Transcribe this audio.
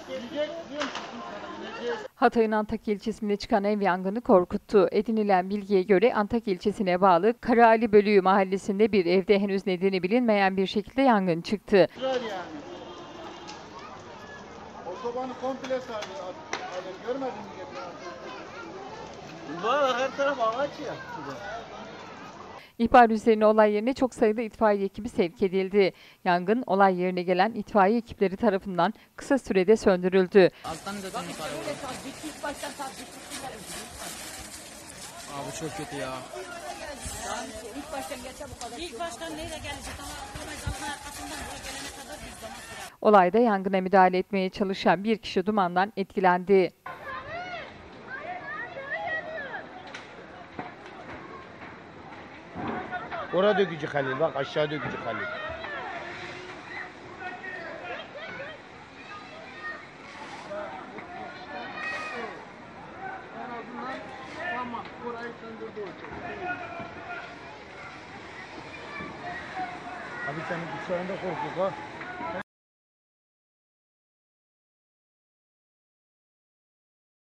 Hatay'ın Antakya ilçesinde çıkan ev yangını korkuttu. Edinilen bilgiye göre Antakya ilçesine bağlı Karaali Bölüğü mahallesinde bir evde henüz nedeni bilinmeyen bir şekilde yangın çıktı. Otobanı komple sardı. Görmedin mi? Her taraf ağaç ya. İhbar üzerine olay yerine çok sayıda itfaiye ekibi sevk edildi. Yangın olay yerine gelen itfaiye ekipleri tarafından kısa sürede söndürüldü. Abi çok kötü ya. İlk baştan neyle gelecek ama arkasından gelene kadar bir zaman sürer. Olayda yangına müdahale etmeye çalışan bir kişi dumandan etkilendi. Orada dökücü Halil, bak aşağı dökücü Halil. En azından tamam, burayı söndürdü o çocuk. Abi senin dışarında korktuk ha.